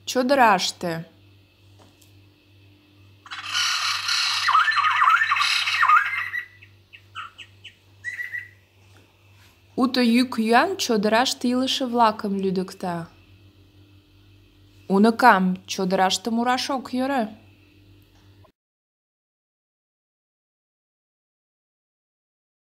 Чодыраште. Уто йӱк-йӱан чодыраште илыше-влакым лӱдыкта. Уныкам, чодыраште мураш ок йӧрӧ.